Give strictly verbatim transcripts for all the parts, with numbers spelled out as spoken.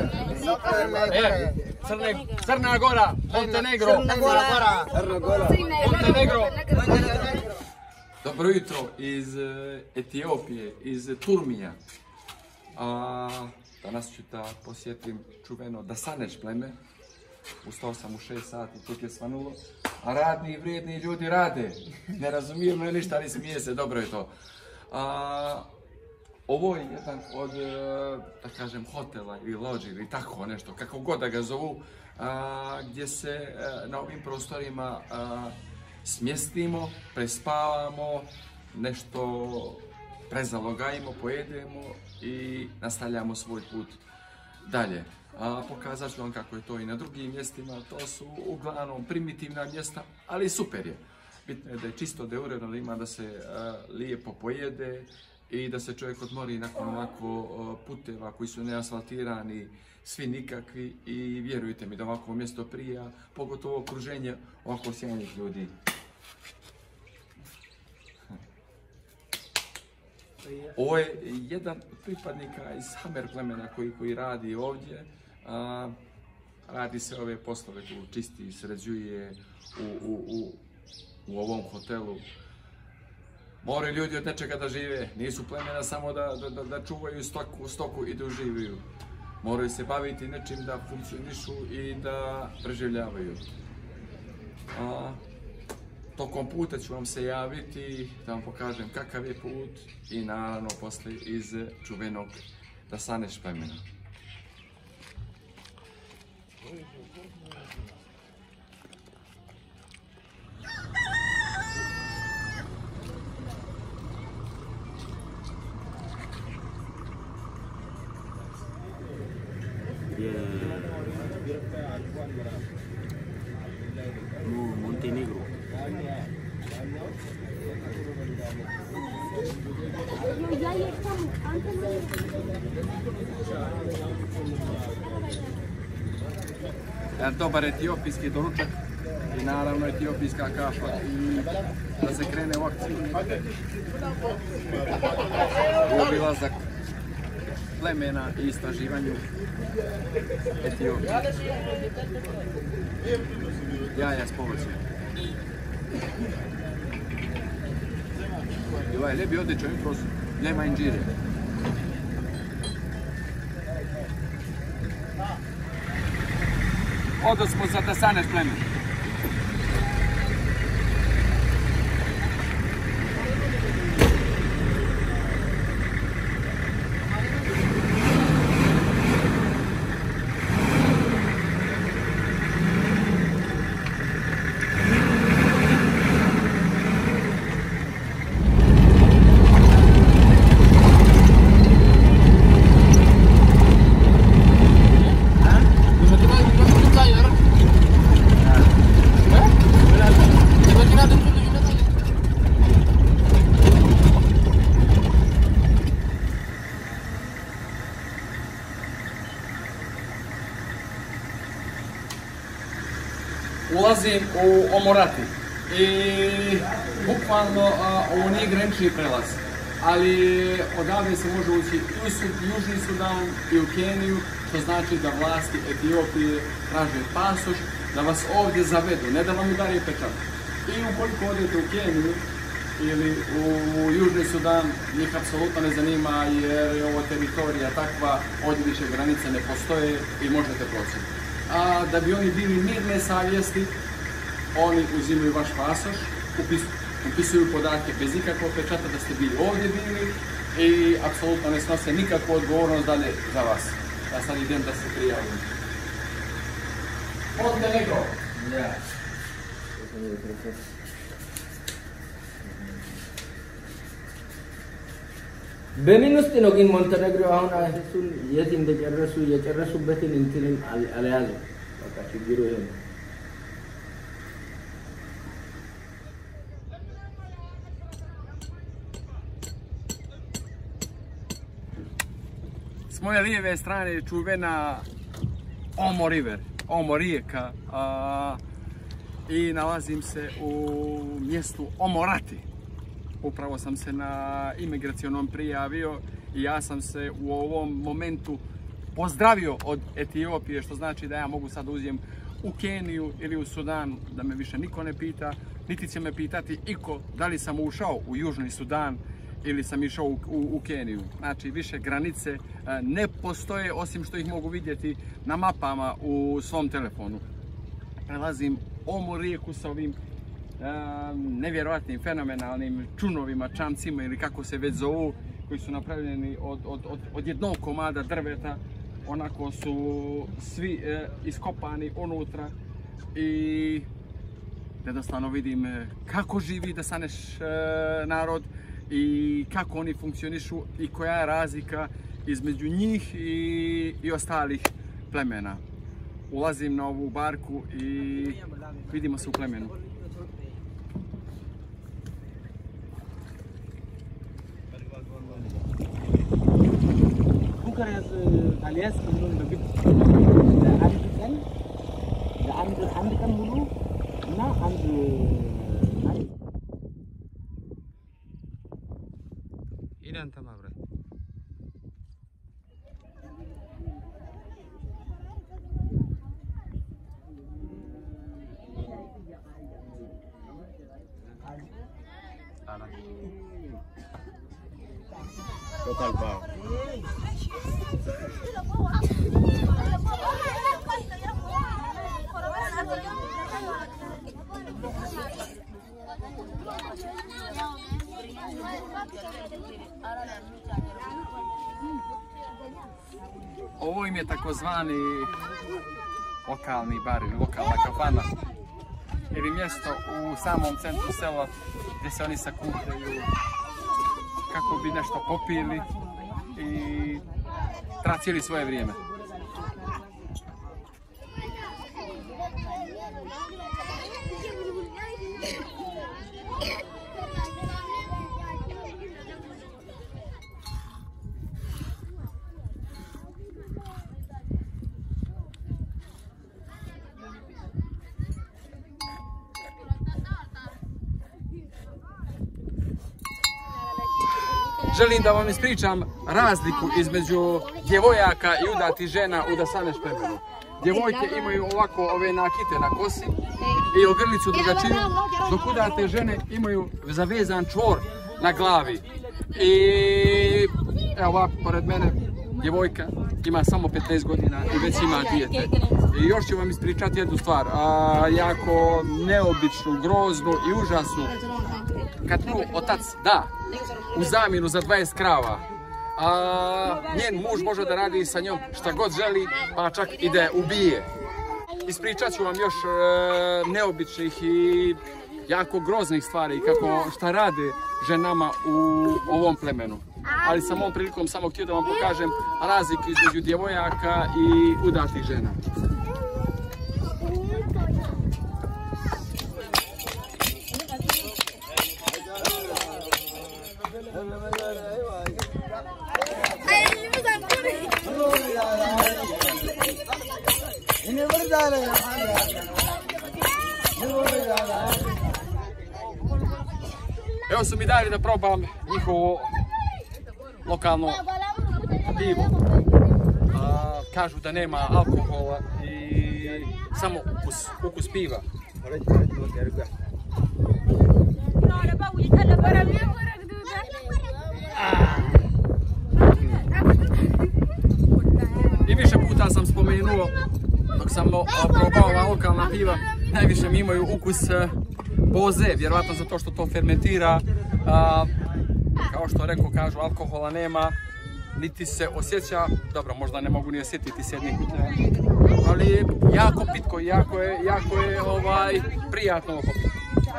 E, Crna Gora, Montenegro. Montenegro. Dobro jutro iz Etiopije, iz Turmija. Danas ću da posjetim čuveno Dasaneš pleme. Ustao sam u šest sati, tek je svanulo. A radni i vrijedni ljudi rade. Ne razumiju me ništa, ali smije se, dobro je to. A, ovo je jedan od, da kažem, hotela ili lođi ili tako nešto, kako god da ga zovu, a, gdje se a, na ovim prostorima a, smjestimo, prespavamo, nešto prezalogajimo, pojedemo i nastavljamo svoj put dalje. A, pokazat ću vam kako je to i na drugim mjestima, to su uglavnom primitivna mjesta, ali super je. Bitno je da je čisto, da je uredno, ima da se a, lijepo pojede i da se čovjek odmori nakon ovako a, puteva koji su neasfaltirani, svi nikakvi, i vjerujte mi da ovako mjesto prija, pogotovo okruženje ovako sjajnih ljudi. Ovo je jedan od pripadnika iz Hamer plemena koji, koji radi ovdje. A, radi se ove poslove tu, čisti, sređuje u, u, u, u ovom hotelu. Moraju ljudi od nečega da žive, nisu plemena samo da, da, da čuvaju stoku, stoku i da uživaju. Moraju se baviti nečim da funkcionišu i da preživljavaju. A, tokom puta ću vam se javiti da vam pokažem kakav je put i naravno poslije iz čuvenog Dasaneš plemena. No, Montenegro. Jedan dobar etiopijski doručak i naravno etiopijska kafa i da se krene u akciju. Obilazak plemena i istraživanju Etiopije. Jaja s povrćem. I ovaj lijep je odličan jutros, nema inđire. Odo smo za Dasaneš plemen. Ulazim u Omorati i bukvalno ovo nije granični prelaz, ali odavde se može ući i u Južni Sudan i u Keniju, što znači da vlasti Etiopije traže pasoš da vas ovdje zavedu, ne da vam udarije pečat. I ukoliko odete u Keniju ili u Južni Sudan, njih apsolutno ne zanima jer je ovo teritorija takva, ovdje više granice ne postoje i možete proći. A da bi oni bili mirne savjesti, oni uzimaju vaš pasoš, upisuju, upisuju podatke bez ikakvog pečata da ste bili ovdje bili i apsolutno ne snose nikakvu odgovornost dalje za vas. Ja sad idem da se prijavim. Montenegro! Ja. በምን ውስጥ ነው ግን ሞንቴኔግሮ አሁን እሱን የት እንደጨረሱ የጨረሱበትን እንትን አልያዙ። በቃ ችግሩ ይሄ ነው። S moje lijeve strane je čuvena Omo River, Omo rijeka, a, i nalazim se u mjestu Omorati. Upravo sam se na imigracionom prijavio i ja sam se u ovom momentu pozdravio od Etiopije, što znači da ja mogu sad uzijem u Keniju ili u Sudan, da me više niko ne pita, niti će me pitati iko da li sam ušao u Južni Sudan ili sam išao u, u, u Keniju. Znači, više granice ne postoje, osim što ih mogu vidjeti na mapama u svom telefonu. Prelazim ovu rijeku sa ovim um, nevjerojatnim, fenomenalnim čunovima, čamcima ili kako se već zovu, koji su napravljeni od, od, od, od jednog komada drveta. Onako su svi e, iskopani unutra i jednostavno vidim kako živi Dasaneš e, narod i kako oni funkcionišu i koja je razlika između njih i, i ostalih plemena. Ulazim na ovu barku i vidimo se u plemenu. Bukarest alias belum begitu. Ada ambil ada ambil ambilkan dulu, nah ambil. Ini antam apa? Lokal bar. Ovo im je takozvani lokalni bar ili lokalna kafana ili mjesto u samom centru sela gdje se oni sakupljaju kako bi nešto popili i tracili svoje vrijeme. Želim da vam ispričam razliku između djevojaka i udatih žena u Dasaneš plemenu. Djevojke imaju ovako ove nakite na kosi i ogrlicu drugačiju, dok udate žene imaju zavezan čvor na glavi. I evo ovako, pored mene, djevojka ima samo petnaest godina i već ima dijete. I još ću vam ispričati jednu stvar, a, jako neobičnu, groznu i užasnu. Kad nju otac da u zamjenu za dvadeset krava, a njen muž može da radi sa njom šta god želi, pa čak i da je ubije. Ispričat ću vam još e, neobičnih i jako groznih stvari, kako šta rade ženama u ovom plemenu. Ali sam ovom prilikom samo htio da vam pokažem razliku između djevojaka i udatih žena. Evo su mi dali da probam njihovo lokalno pivo. A, kažu da nema alkohola i samo ukus, ukus piva. I više puta sam spomenuo, dok sam probao ova lokalna piva, najviše mi imaju ukus boze, vjerovatno zato što to fermentira. A, kao što rekao, kažu, alkohola nema, niti se osjeća, dobro, možda ne mogu ni osjetiti s jednih kutlja, ali je jako pitko, jako je, jako je ovaj, prijatno oko pitko.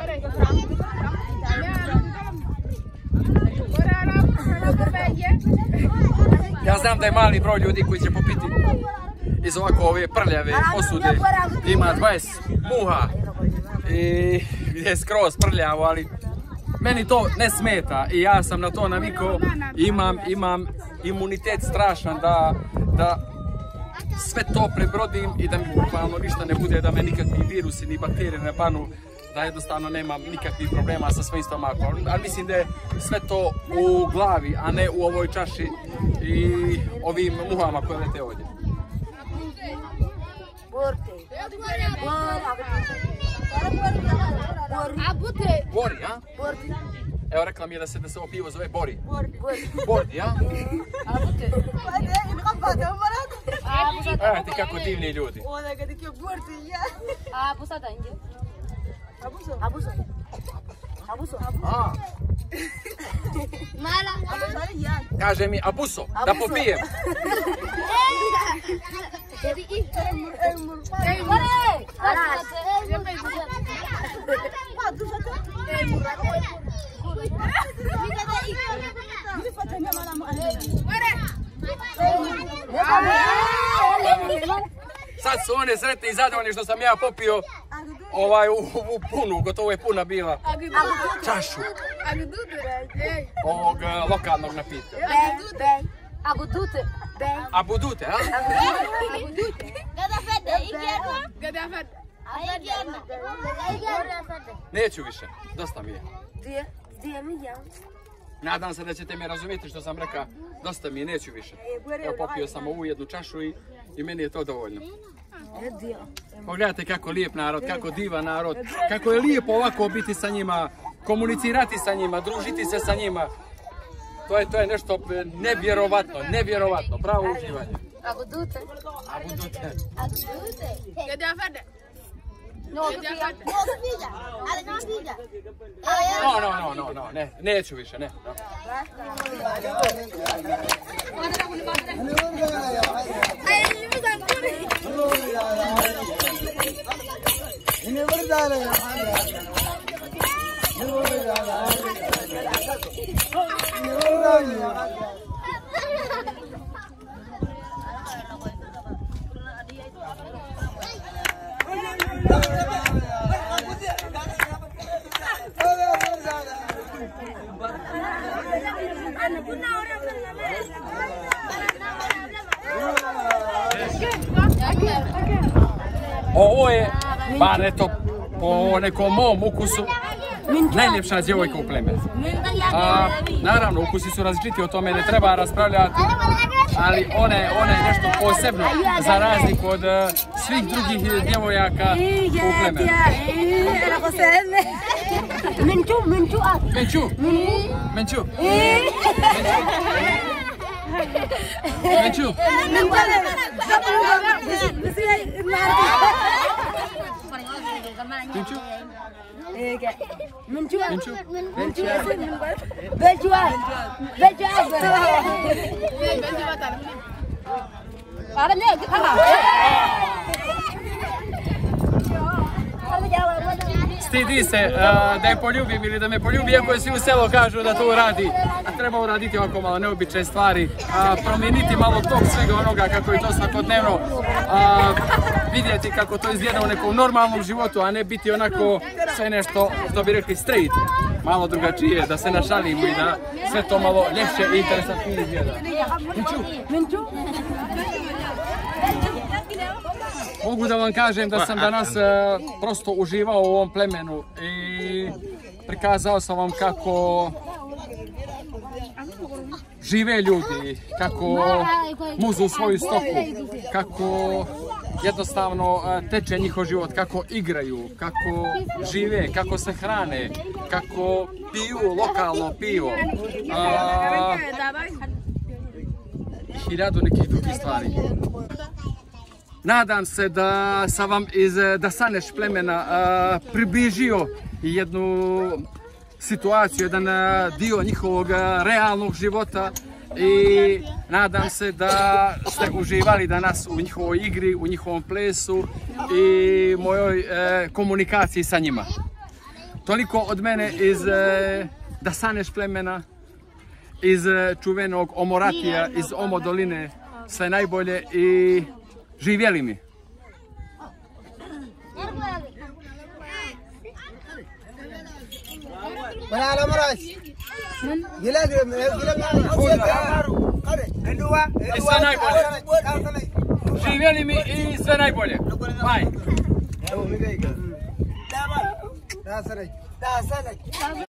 Ja znam da je mali broj ljudi koji će popiti iz ovako ove prljave posude, ima dvadeset muha i gdje je skroz prljavo, ali meni to ne smeta i ja sam na to navikao, imam, imam imunitet strašan da, da sve to prebrodim i da mi bukvalno ništa ne bude, da me nikakvi virusi ni bakterije ne panu, da jednostavno nemam nikakvih problema sa svojim stomakom. Ali mislim da je sve to u glavi, a ne u ovoj čaši i ovim muhama koje lete ovdje? Bori, a? Evo rekla mi je da se da se ovo pivo zove Bori. Bordi, a? Evo ti kako divni ljudi. A. Kaže mi Abuso, da popijem. Sad su one sretni i zadovoljni što sam ja popio ovaj u, u punu, gotovo je puna bila čašu ovog uh, lokalnog napitka. Abudute. Abudute, a? Neću više, dosta mi je. Nadam se da ćete me razumjeti što sam rekao, dosta mi je, neću više. Evo popio sam ovu jednu čašu i, i meni je to dovoljno. Pogledajte kako lijep narod, kako divan narod, kako je lijepo ovako biti sa njima, komunicirati sa njima, družiti se sa njima. To je, to je nešto nevjerovatno, nevjerovatno, pravo uživanje. Abudute. Abudute. No, no, no, no, no, ne, neću više, ne. No. Ovo je, bar eto, po nekom mom ukusu, najljepša djevojka u plemenu. A, naravno, ukusi su različiti, o tome ne treba raspravljati, ali ona je, ona je nešto posebno, za razliku od uh, svih drugih djevojaka u plemenu. Mencu, mencu, Mencu, Mencu, Mencu, Mencu, mencu, Mencu, Beljuan, Beljuan. Stidi se uh, da je poljubim ili da me poljubi, iako svi u selo kažu da to uradi. A treba uraditi ovako malo neobične stvari, uh, promijeniti malo tog svega onoga kako je to svakodnevno, uh, vidjeti kako to izgleda u nekom normalnom životu, a ne biti onako sve nešto, što bi rekli, straight, malo drugačije, da se našalimo i da sve to malo ljepše i interesantnije izgleda. Menču? Mogu da vam kažem da sam danas uh, prosto uživao u ovom plemenu i prikazao sam vam kako žive ljudi, kako muzu svoju stoku, kako jednostavno uh, teče njihov život, kako igraju, kako žive, kako se hrane, kako piju lokalno pivo. Uh, hiljadu nekih drugih stvari. Nadam se da sam vam iz Dasaneš plemena uh, približio jednu situaciju, jedan uh, dio njihovog uh, realnog života i nadam se da ste uživali danas u njihovoj igri, u njihovom plesu i mojoj uh, komunikaciji sa njima. Toliko od mene iz uh, Dasaneš plemena, iz uh, čuvenog Omoratija, iz Omo doline, sve najbolje i živjeli mi. I sve najbolje. Živjeli mi i sve najbolje. Bye.